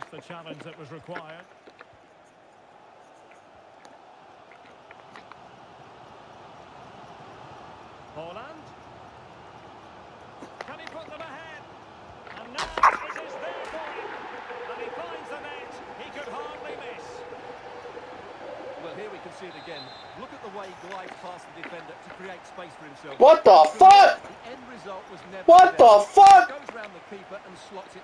just the challenge that was required. Haaland. Can he put them ahead? And now it is there for him. And he finds the net. He could hardly miss. Well, here we can see it again. Look at the way he glides past the defender to create space for himself. What the fuck? The end result was never What the fuck? goes round the keeper and slots it.